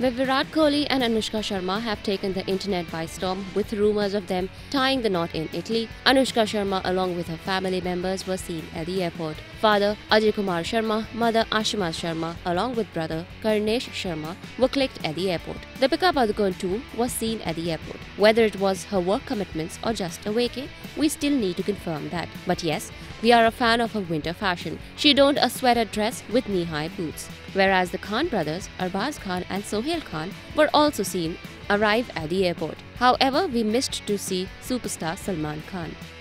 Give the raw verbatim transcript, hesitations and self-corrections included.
where Virat Kohli and Anushka Sharma have taken the internet by storm with rumors of them tying the knot in Italy. Anushka Sharma, along with her family members, were seen at the airport. Father Ajay Kumar Sharma, mother Ashima Sharma, along with brother Karnesh Sharma, were clicked at the airport. Deepika Padukone too was seen at the airport. Whether it was her work commitments or just a vacay, we still need to confirm that. But yes, we are a fan of her winter fashion. She donned a sweater dress with knee-high boots. Whereas the Khan brothers, Arbaz Khan and Sohail Khan, were also seen arrive at the airport. However, we missed to see superstar Salman Khan.